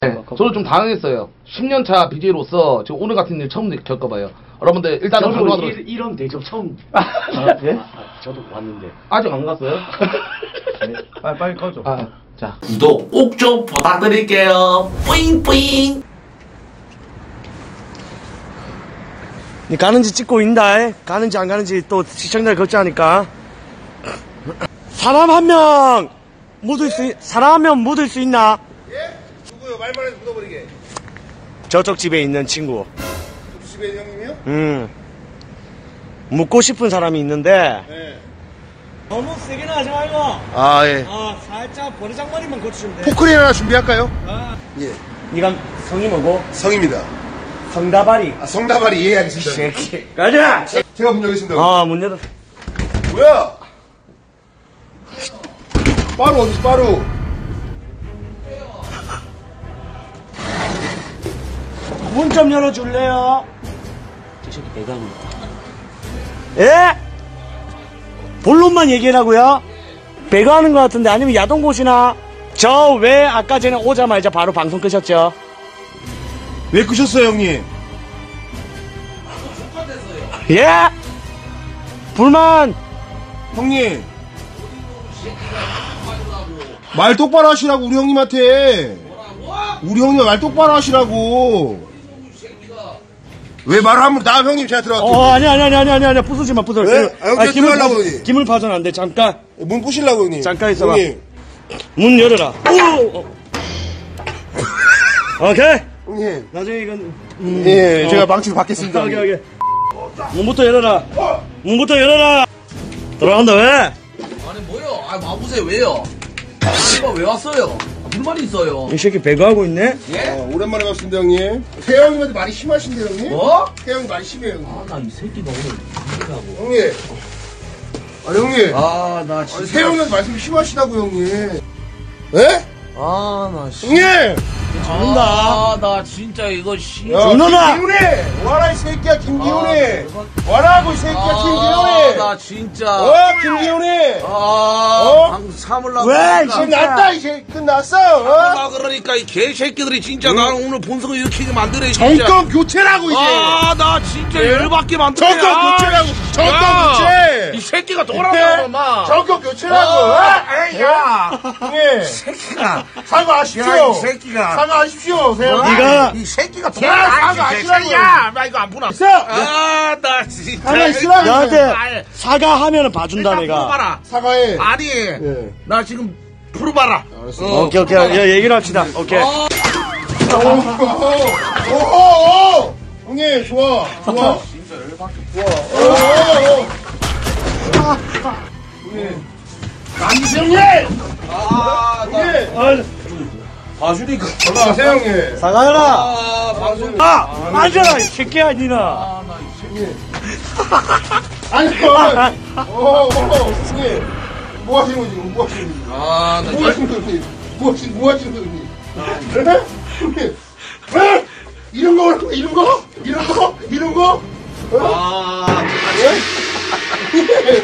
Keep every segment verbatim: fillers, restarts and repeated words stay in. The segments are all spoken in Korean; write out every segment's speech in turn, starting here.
네, 저도 좀 당황했어요. 십 년 차 비제이로서 지금 오늘 같은 일 처음 겪어봐요. 여러분들 일단은 저도 이, 이런 대접 처음. 아, 예? 아, 저도 왔는데 아직 안 갔어요? 네. 빨리 빨리 꺼줘. 아, 자 구독 꼭 좀 부탁드릴게요. 뿌잉뿌잉. 니 가는지 찍고 있다. 가는지 안 가는지 또 시청자를 걱정하니까. 사람 한 명 묻을 수 있, 사람 한 명 묻을 수 있나? 예? 누구요? 말만 해서 묻어버리게. 저쪽 집에 있는 친구. 저 집에 형님이요? 음. 묻고 싶은 사람이 있는데. 네. 너무 세게는 하지 말고. 아, 예. 아, 살짝 버르장머리만 고치면 돼. 포크레인 하나 준비할까요? 아. 예. 니가 성이 뭐고? 성입니다. 성다발이. 아, 성다발이 이해하겠습니다. 새끼. 가자! 제가 문 열겠습니다. 아, 문 열어. 뭐야? 빠루 어디서 빠루? 문 좀 열어줄래요? 저 새끼 배가입니다. 예? 본론만 얘기하라고요? 배가하는 것 같은데 아니면 야동 보시나? 저 왜 아까 전에 오자마자 바로 방송 끄셨죠? 왜 끄셨어요, 형님? 예? 불만. 형님. 말 똑바로 하시라고, 우리 형님한테. 우리 형님 말 똑바로 하시라고. 왜 말을 하면 나 형님 제가 들어갈게요. 어, 아니, 아니, 아니, 아니, 아니, 아니, 부수지 마, 부수지 마. 왜? 아, 형님 기물 들어가려고, 파- 형님. 기물 파손 안 돼, 잠깐. 문 부시려고, 형님. 잠깐 있어봐. 형님. 문 열어라. 오! 오케이. 형님. 나중에 이건, 음, 예, 어. 제가 망치로 받겠습니다. 오케이, 오케이. 문부터 열어라. 문부터 열어라. 들어간다, 왜? 아니 뭐요? 아 와보세요. 왜요? 아, 왜 왔어요? 아, 불만이 있어요. 이 새끼 배가하고 있네? 예? 어, 오랜만에 봤습니다, 형님. 태형님한테 말이 심하신데, 형님? 뭐? 태형이 말이 심해요, 형님. 아 나 이 새끼가 오늘 뭐라고? 형님. 아니, 형님. 아 나 아니, 진짜. 태형님한테 말씀이 심하시다고, 형님. 예? 아나 씨. 형님! 아, 나 진짜 이거 씨. 야, 준호나! 김기훈이! 와라, 이 새끼야, 김기훈이! 와라고, 이 새끼야, 아, 김기훈이! 나 진짜. 어, 김기훈이! 아, 어? 방금 참으려고. 왜, 그러니까. 끝났다, 이제 끝났어, 어? 참으려고 그러니까 이 개새끼들이 진짜 나를 오늘 본성을 일으키게 만드네, 진짜. 정권 교체라고, 이제! 아, 나 진짜 열받게 만드네. 정권 아, 교체라고! 정권 야, 교체! 이 새끼가 돌아가, 마. 정권 교체라고! 어, 어? 에이, 야. 형님! 새끼가. 사과하십시오! 야, 이 새끼가. 사과하십시오, 세영. 네가 이 새끼가 야, 돌아가. 사과하시라고. 야, 나 이거 안 보나. 있어! 아, 나 진짜. 하나 있으라고. 너한테 사과하면 봐준다, 내가. 풀어봐라. 사과해. 아니, 예. 나 지금 풀어봐라. 알았어. 어. 오케이, 오케이. 야, 얘기를 합시다. 오케이. 어. 오오오! 형님, 좋아, 좋아. 진짜 열받게. 좋아. 오오오! 형님. 남기세 형님! 아, 나. 형님! 아, 봐주니까. 올라가세요, 형님. 사과해라. 아, 방송. 아, 앉아라, 이 새끼야, 니나. 아, 나 이 새끼. 아니, 오, 오, 형님. 뭐 하시는 거지, 뭐 하시는 거지? 아, 나 뭐 하시는 거지? 뭐 하시는, 뭐 하시는 거지? 그래? 형님. 왜? 이런 거, 오라고, 이런 거? 이런 거? 이런 거? 아, 예?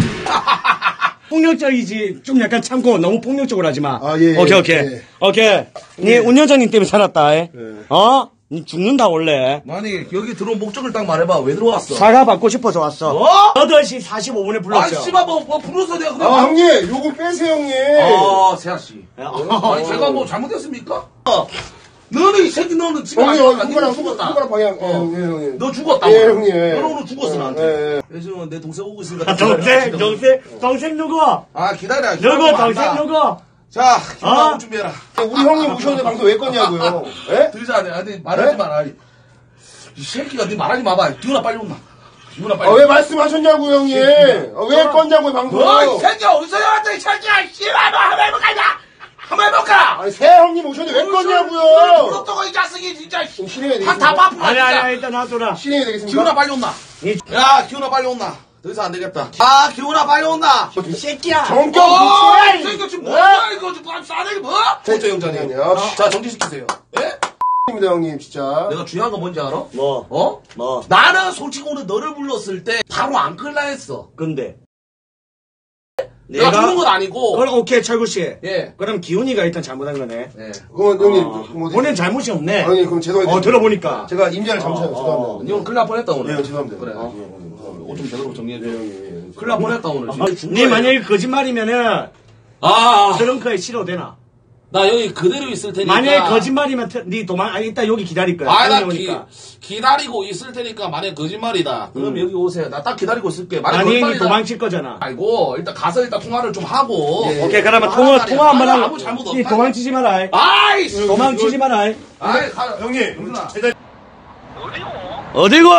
폭력적이지. 좀 약간 참고 너무 폭력적으로 하지 마. 아, 예, 오케이, 예, 오케이. 예. 오케이. 니 운전자님 때문에 살았다. 에? 어? 니 죽는다, 원래. 아니, 여기 들어온 목적을 딱 말해봐. 왜 들어왔어? 사과 받고 싶어서 왔어. 어? 여덟 시 사십오 분에 아, 불렀죠. 씨발, 뭐, 뭐, 불러서 내가 그래. 아, 형님, 요거 빼세요, 형님. 아, 세아씨. 아니, 제가 뭐 잘못했습니까? 어. 너는 이 새끼, 너는 집에 안 형님, 가니까 손가락, 너 죽었다. 손가락 방향. 예, 어. 형님, 형님. 너 죽었다. 예, 형님. 예. 너는 오늘 죽었어, 나한테. 예, 예. 요즘 내 동생 오고 있으니까. 아, 동생, 동생, 동생 누구? 아, 기다려. 누구, 기다려, 동생 안다. 누구? 자, 기다려, 어? 준비해라. 우리 형님 오셨는데 방송 왜 껐냐고요? 예? 들자, 아니, 말하지 네? 마라. 이 새끼가 네 말하지 마봐. 기훈아, 빨리 온나. 기훈아, 빨리. 아, 왜 말씀하셨냐고요, 형님? 아, 왜 껐냐고요, 방송? 어, 이 새끼야, 어디서 나왔어, 이 새끼야. 씨발, 너 한번 해볼까, 한번 해볼까? 아니, 새 형님 오셨는데 왜 껐냐고요? 부럽다고, 이 자식이, 진짜. 좀 실행해야 한다 되겠습니다. 바쁘다, 아니, 아니, 진짜. 아니, 일단 놔둬라. 실행해야 되겠습니다. 기훈아, 빨리 온나. 이- 야, 기훈아, 빨리 온나. 더 이상 안 되겠다. 아, 기훈아, 빨리 온나. 이 새끼야. 정격 어, 이 교체! 새끼 지금 뭐야, 이거 지금 싸대기 뭐? 호재 영장님. 아니요. 자, 정지시키세요. 예? 입니다, 형님, 진짜. 내가 중요한 거 뭔지 알아? 뭐, 어? 뭐. 나는 솔직히 오늘 너를 불렀을 때 바로 안 끌라 했어. 근데. 내가 주는 건 아니고. 그럼 오케이 철구 씨. 예. 그럼 기훈이가 일단 잘못한 거네. 예. 그건 형님, 어, 뭐, 본인 잘못이 없네. 형님, 그럼 죄송합니다. 어 들어보니까. 제가 임자를 잘못했어요. 어, 죄송합니다. 니 오늘 큰일 날 뻔했다, 오늘. 예, 죄송합니다. 그래. 예, 형님, 죄송합니다. 옷 좀 제대로 정리해줘. 예, 형님, 예. 큰일 날 뻔했다, 오늘. 어, 네 만약에 거짓말이면은 아, 트렁크에 실어되나? 나 여기 그대로 있을 테니까. 만약에 거짓말이면 트- 네 도망 아니 일단 여기 기다릴 거야. 아, 나 형님 기, 오니까. 기다리고 있을 테니까 만약에 거짓말이다. 그럼 여기 오세요. 나 딱 기다리고 있을게. 만약에 아니 네 거짓말이다. 도망칠 거잖아. 아이고, 일단 가서 일단 통화를 좀 하고. 예. 오케이 그러면 아, 통화 아니, 통화 한번 아니, 하고. 아무 잘못 네 없다. 도망치지 마라. 아이씨! 도망치지 마라. 아이, 가, 형님, 제가 어디고?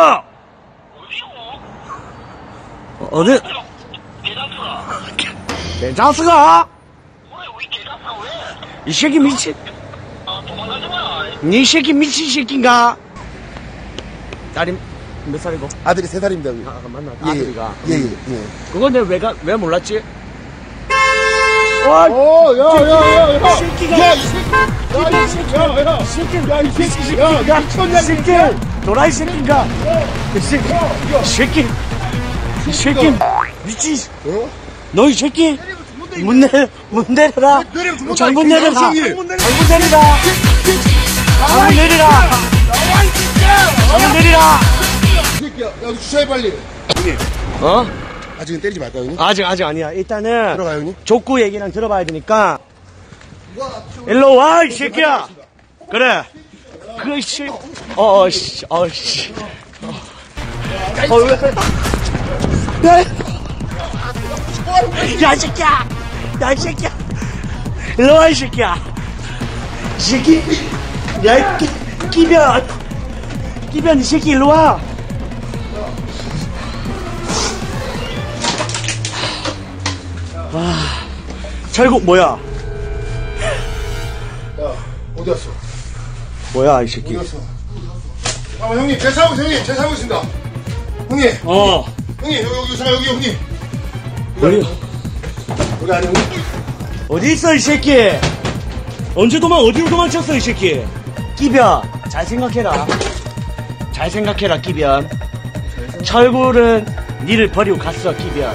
어디? 개자스가? 이 새끼 미친. 니 새끼 미친 새끼인가? 딸이 몇 살이고? 아들이 세 살입니다, 형님. 아, 맞나? 예, 아들이가. 예, 예, 예. 그건 내가 왜, 가- 왜 몰랐지? 와, 어, 야, 야, 야, 야. 새끼가. 야, 이 새끼. 야, 이 새끼. 야, 야. 새끼. 야, 이 새끼. 야, 야, 미쳤냐, 이 새끼. 새끼. 도라이 새끼인가? 이 새끼. 이 새끼. 이 새끼. 미친. 어? 너 이 새끼. 문 내려, 문 내려라. 내리면 죽는다, 장문 이 내려라. 형님. 장문 내리라. 장문 내리라. 장문 내리라. 이 새끼야. 야, 너 주차해, 빨리. 형님, 어? 아직은 때리지 말까요, 형님? 아직, 아직 아니야. 일단은. 들어가요, 형님? 족구 얘기랑 들어봐야 되니까. 일로 와, 이 새끼야. 그래. 그, 씨. 어, 어, 씨. 어, 씨. 어, 왜. 야, 야, 이 새끼야. 야, 이 새끼야. 일로 와, 이 새끼야. 이 새끼. 야, 이 끼, 끼변. 끼변, 이 새끼, 일로 와. 와. 철국, 뭐야? 야, 어디 갔어? 뭐야, 이 새끼. 어디 갔어? 아, 형님, 제 사고, 형님, 제 사고 있습니다. 형님, 어. 형님, 여기, 여기, 잠깐, 여기, 형님. 어디, 여기 아니, 형님. 어디 있어, 이 새끼? 언제 도망, 어디로 도망쳤어, 이 새끼? 끼변, 잘 생각해라. 잘 생각해라, 끼변. 철굴은 니를 버리고 갔어, 끼변.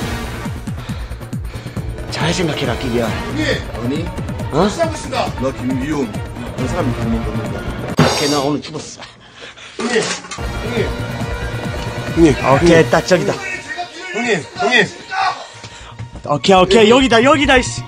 잘 생각해라, 끼변. 형님, 어머니? 어? 사고 있습니다. 너 김위용. 그 사람이 잘못 먹는다. 걔 나 오늘 죽었어. 형님, 형님. 형님, 오케이, 딱 저기다. 형님, 형님. 오케이, 오케이, 여기다, 여기다, 이씨.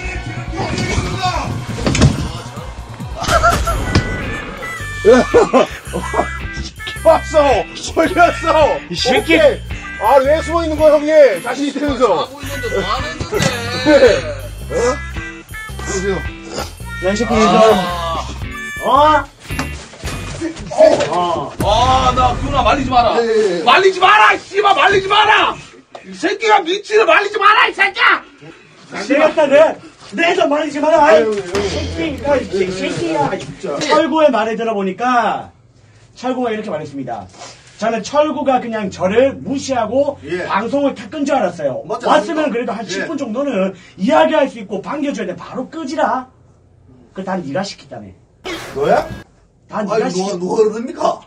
왔어! 어디 갔어! 이 새끼. 오케이. 아, 왜 숨어 있는 거야, 형님? 자신 있으면서. 하고 있는데 뭐 하는데? 여보세요. 야, 이 새끼, 이거. 어? 아, 나 기훈아 말리지 마라. 예, 예, 예. 말리지 마라, 씨발 말리지 마라. 이 새끼가 미치를 말리지 마라, 이 새끼야. 되겠다, 내. 내도 말리지 마라. 아이, 아유, 아유, 새끼가, 이 새끼야. 철구의 말을 들어보니까, 철구가 이렇게 말했습니다. 저는 철구가 그냥 저를 무시하고 예. 방송을 다 끈 줄 알았어요. 맞지 왔으면 않습니까? 그래도 한 예. 십 분 정도는 이야기할 수 있고 반겨줘야 돼. 바로 끄지라. 그 다 네가 시켰다며. 너야? 다 네가 시켰. 누가 그러십니까?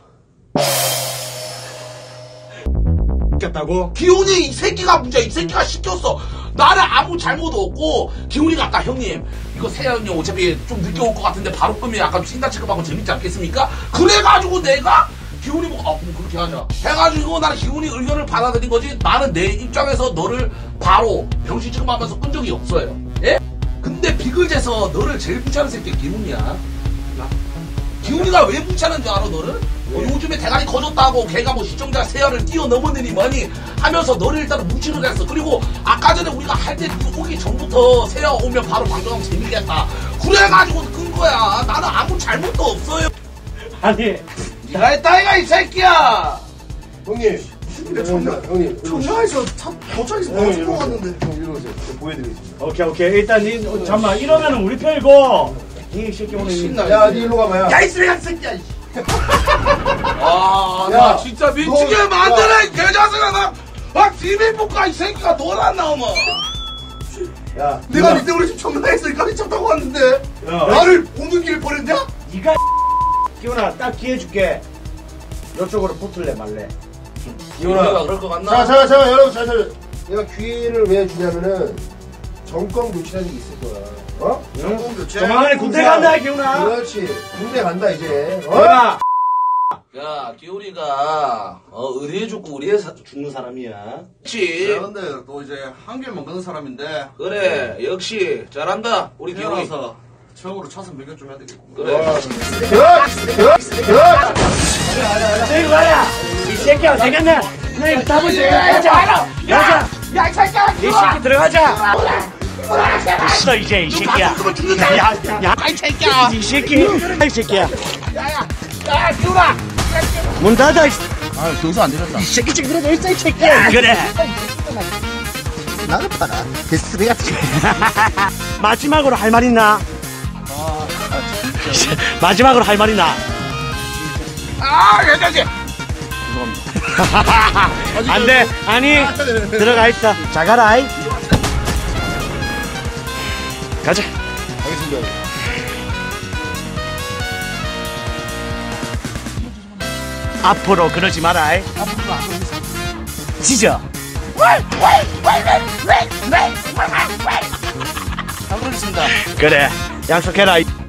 시켰다고? 기훈이 이 새끼가 문제야. 이 새끼가 시켰어. 나는 아무 잘못 없고 기훈이가 아까 형님 이거 세야 형님 어차피 좀 늦게 올 것 같은데 바로 끄면 약간 찐다 체크하고 재밌지 않겠습니까? 그래가지고 내가 기훈이 보고 아 그럼 그렇게 하자 해가지고 나는 기훈이 의견을 받아들인 거지. 나는 내 입장에서 너를 바로 병신 취급하면서 끈 적이 없어요. 예? 근데 비글제서 너를 제일 무시하는 새끼가 기훈이야. 기훈이가 왜 무시하는 줄 알아 너를? 어, 요즘에 대가리 커졌다고 걔가 뭐 시청자 세열을 뛰어넘었느니 뭐니 하면서 너를 일단은 무시를 했어. 그리고 아까 전에 우리가 할 때 오기 전부터 세열 오면 바로 방송하면 재밌겠다 그래가지고 끈 거야. 나는 아무 잘못도 없어요. 아니, 네가 했다 이가 이 새끼야. 형님. 근데 청라, 형님. 청량에서 참 도착해서 형님, 이리 오세요. 형, 이리 오세요. 제가 보여드리겠습니다. 오케이, 오케이. 일단, 니, 어, 잠깐만. 이러면은 우리 편이고, 이 새끼 오늘. 신나. 야, 니 일로 가봐요. 야이 쓰레기 새끼야. 아, 야, 나 진짜 미치게 너, 만드네, 이 개자식아, 나. 아, 비밀복가, 이 새끼가 너란 나오면. 야, 내가 밑에 우리 집 청라에서 여기까지 차 타고 왔는데, 야. 나를 오는 길을 버렸냐? 니가, 기훈아, 딱 기회 줄게. 이쪽으로 붙을래, 말래. 기훈아. 그럴 것 같나? 자, 자, 자, 여러분, 자, 자. 내가 기회를 왜 주냐면은 정권 교체라는 게 있을 거야. 어? 정권 교체. 조만간에 군대 간다, 기훈아. 그렇지. 군대 간다 이제. 어? 기훈아. 야, 기훈이가 어, 의리해 죽고 의리해 사- 죽는 사람이야. 그렇지. 근데 또 이제 한 개 먹는 사람인데 그래, 역시 잘한다. 우리 기훈이. 태어나서 처음으로 차선 변경 좀 해야 되겠고. 그래. 여! 여! 여! 저기 봐라. 이 새끼야, 되겠네. 너희 답을 들어가자. 가자. 야, 이 새끼야! 이 새끼 들어가자. 됐어, 이제, 이 새끼야. 야, 야. 이 새끼야! 이 새끼. 이 새끼야. 야야! 야, 기훈아! 문 닫아. 이 아, 경사 안 되겠다. 새끼 지금 그러고 있어, 이 새끼야. 그래. 나를 봐라. 개쓰레 같은. 마지막으로 할 말 있나? 마지막으로 할 말 있나? 아, 괜찮지? 안 돼. 아니, 들어가 있어. 자, 가라. 이. 가자. 알겠습니다. 앞으로 그러지 마라. 이. 짖어. 잘 그러겠습니다. 그래. 약속해라. 이.